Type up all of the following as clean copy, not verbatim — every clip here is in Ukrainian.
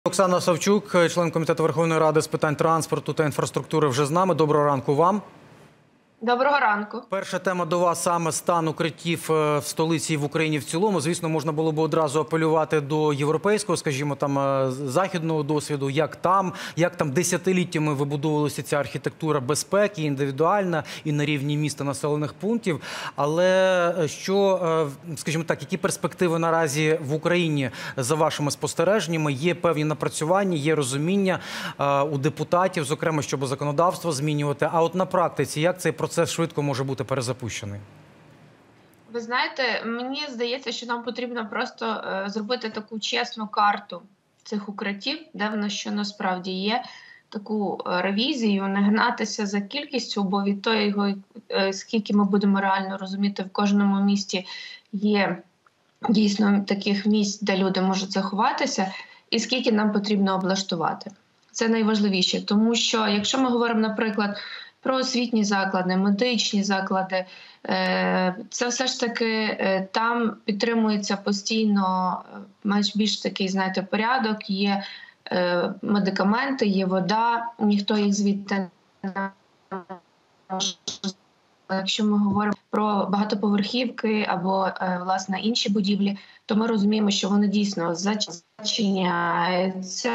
Оксана Савчук, член Комітету Верховної Ради з питань транспорту та інфраструктури, вже з нами. Доброго ранку вам. Доброго ранку. Перша тема до вас – саме стан укриттів в столиці і в Україні в цілому. Звісно, можна було б одразу апелювати до європейського, скажімо, західного досвіду, як там десятиліттями вибудовувалася ця архітектура безпеки, індивідуальна і на рівні міста, населених пунктів. Але скажімо так, які перспективи наразі в Україні за вашими спостереженнями? Є певні напрацювання, є розуміння у депутатів, зокрема, щоб законодавство змінювати. А от на практиці, як цей процес швидко може бути перезапущений? Ви знаєте, мені здається, що нам потрібно просто зробити таку чесну карту цих укриттів, де воно що насправді є, таку ревізію, не гнатися за кількістю, бо від того, скільки ми будемо реально розуміти, в кожному місті є дійсно таких місць, де люди можуть заховатися, і скільки нам потрібно облаштувати. Це найважливіше, тому що якщо ми говоримо, наприклад, про освітні заклади, медичні заклади, це все ж таки там підтримується постійно більш такий, знаєте, порядок, є медикаменти, є вода, ніхто їх звідти не може. Якщо ми говоримо про багатоповерхівки або, власне, інші будівлі, то ми розуміємо, що вони дійсно зачиняються.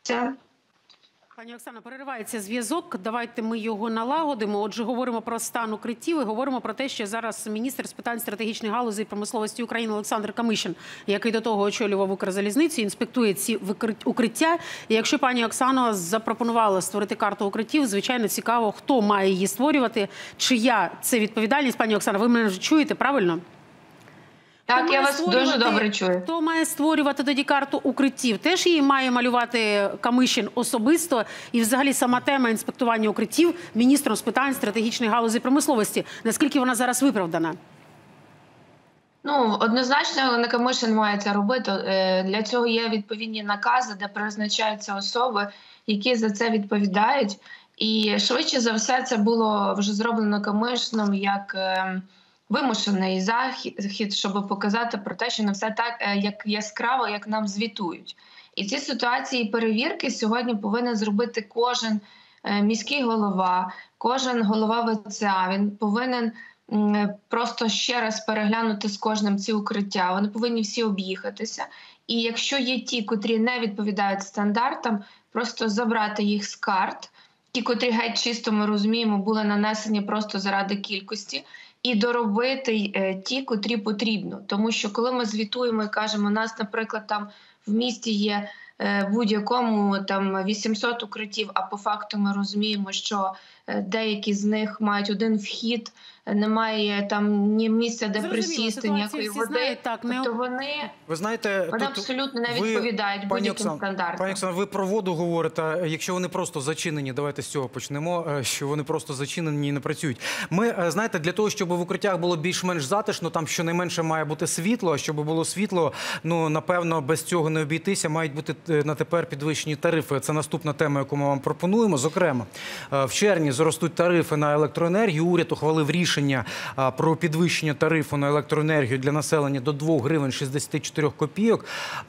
Пані Оксано, переривається зв'язок. Давайте ми його налагодимо. Отже, говоримо про стан укриттів і говоримо про те, що зараз міністр з питань стратегічних галузей промисловості України Олександр Камишин, який до того очолював Укрзалізницю, інспектує ці укриття. І якщо пані Оксано запропонувала створити карту укриттів, звичайно, цікаво, хто має її створювати, чия це відповідальність. Пані Оксано, ви мене вже чуєте, правильно? Так, я вас дуже добре чую. Хто має створювати тоді карту укриттів? Теж її має малювати Камишин особисто? І взагалі сама тема інспектування укриттів міністром з питань стратегічної галузі промисловості. Наскільки вона зараз виправдана? Ну, однозначно, не Камишин має це робити. Для цього є відповідні накази, де призначаються особи, які за це відповідають. І швидше за все це було вже зроблено Камишином як вимушений захід, щоб показати про те, що не все так як яскраво, як нам звітують. І ці ситуації перевірки сьогодні повинен зробити кожен міський голова, кожен голова ВЦА. Він повинен просто ще раз переглянути з кожним ці укриття. Вони повинні всі об'їхатися. І якщо є ті, котрі не відповідають стандартам, просто забрати їх з карт. Ті, котрі геть чисто, ми розуміємо, були нанесені просто заради кількості, і доробити ті, котрі потрібно. Тому що коли ми звітуємо і кажемо, у нас, наприклад, там в місті є будь-якому там 800 укриттів, а по факту ми розуміємо, що деякі з них мають один вхід, немає там ні місця, де присісти, ніякої води, тобто вони абсолютно не відповідають будь-яким стандартам. Пані Оксано, ви про воду говорите, якщо вони просто зачинені, давайте з цього почнемо, що вони просто зачинені і не працюють. Ми, знаєте, для того, щоб в укриттях було більш-менш затишно, там щонайменше має бути світло, а щоб було світло, ну, напевно, без цього не обійтися, мають бути на тепер підвищені тарифи. Це наступна тема, яку ми вам пропонуємо. Зокрема, в червні зростуть тарифи на електроенергію. Уряд ухвалив рішення про підвищення тарифу на електроенергію для населення до 2 гривень 64 копійок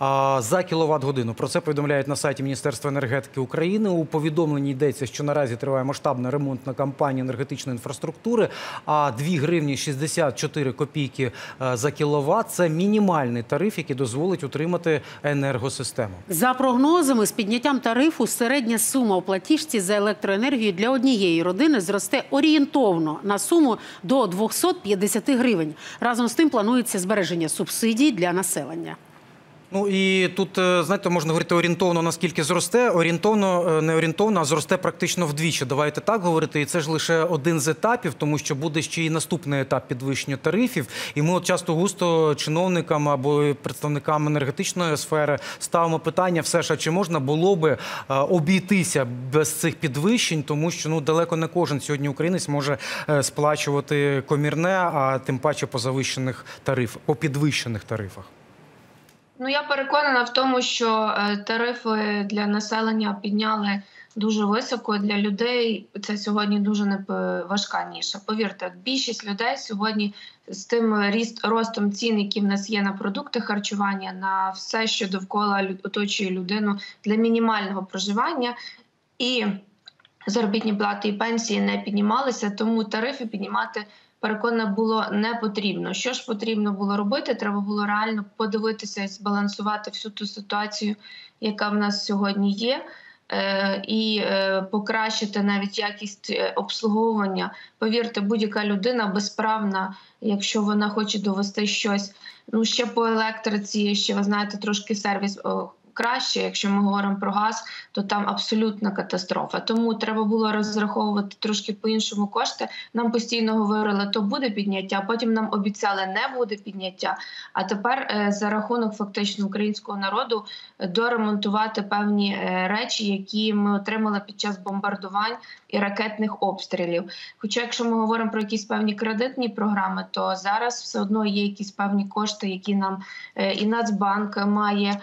за кіловат-годину. Про це повідомляють на сайті Міністерства енергетики України. У повідомленні йдеться, що наразі триває масштабна ремонтна кампанія енергетичної інфраструктури, а 2 гривні 64 копійки за кіловат – це мінімальний тариф, який дозволить утримати енергосистему. За прогнозами, з підняттям тарифу середня сума у платіжці за електроенергію для однієї родини зросте орієнтовно на суму до 250 гривень. Разом з тим планується збереження субсидій для населення. Ну і тут, знаєте, можна говорити орієнтовно, наскільки зросте. Орієнтовно, не орієнтовно, а зросте практично вдвічі. Давайте так говорити. І це ж лише один з етапів, тому що буде ще і наступний етап підвищення тарифів. І ми от часто-густо чиновникам або представникам енергетичної сфери ставимо питання все ж, а чи можна було би обійтися без цих підвищень, тому що, ну, далеко не кожен сьогодні українець може сплачувати комірне, а тим паче по підвищених тарифах. Ну, я переконана в тому, що тарифи для населення підняли дуже високо. Для людей це сьогодні дуже важка ніша. Повірте, більшість людей сьогодні з тим ростом цін, які в нас є на продукти харчування, на все, що довкола оточує людину для мінімального проживання, і заробітні плати і пенсії не піднімалися, тому тарифи піднімати, переконана, було не потрібно. Що ж потрібно було робити? Треба було реально подивитися і збалансувати всю ту ситуацію, яка в нас сьогодні є, і покращити навіть якість обслуговування. Повірте, будь-яка людина безправна, якщо вона хоче довести щось, ну ще по електриці, ще ви знаєте, трошки сервіс краще. Якщо ми говоримо про газ, то там абсолютна катастрофа. Тому треба було розраховувати трошки по-іншому кошти. Нам постійно говорили, то буде підняття, а потім нам обіцяли, не буде підняття. А тепер за рахунок фактично українського народу доремонтувати певні речі, які ми отримали під час бомбардувань і ракетних обстрілів. Хоча якщо ми говоримо про якісь певні кредитні програми, то зараз все одно є якісь певні кошти, які нам і Нацбанк має,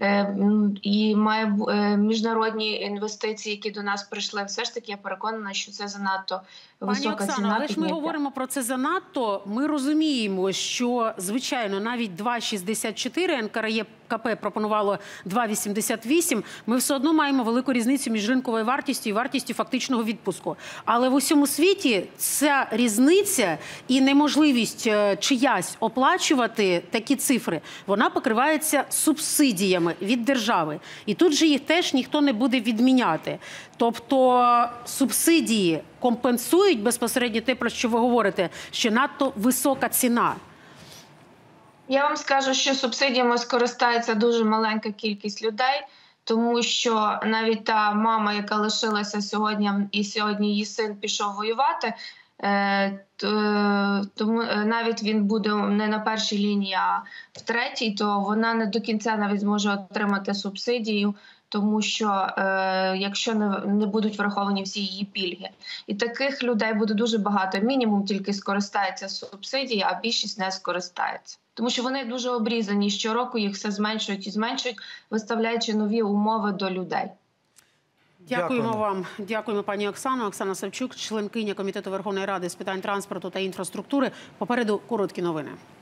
і має міжнародні інвестиції, які до нас прийшли. Все ж таки я переконана, що це занадто висока Пані Оксано, ціна. але ж ми говоримо про це занадто. Ми розуміємо, що, звичайно, навіть 2,64 НКРЕКП пропонувало 2,88. Ми все одно маємо велику різницю між ринковою вартістю і вартістю фактичного відпуску. Але в усьому світі ця різниця і неможливість чиясь оплачувати такі цифри, вона покривається субсидіями від держави. І тут же їх теж ніхто не буде відміняти. Тобто субсидії компенсують безпосередньо те, про що ви говорите, що надто висока ціна? Я вам скажу, що субсидіями скористається дуже маленька кількість людей, тому що навіть та мама, яка лишилася сьогодні, і сьогодні її син пішов воювати, тому навіть він буде не на першій лінії, а в третій, то вона не до кінця навіть зможе отримати субсидію, тому що якщо не будуть враховані всі її пільги. І таких людей буде дуже багато. Мінімум тільки скористається субсидії, а більшість не скористається. Тому що вони дуже обрізані. Щороку їх все зменшують і зменшують, виставляючи нові умови до людей. Дякуємо вам. Дякуємо, пані Оксано. Оксана Савчук, членкиня Комітету Верховної Ради з питань транспорту та інфраструктури. Попереду короткі новини.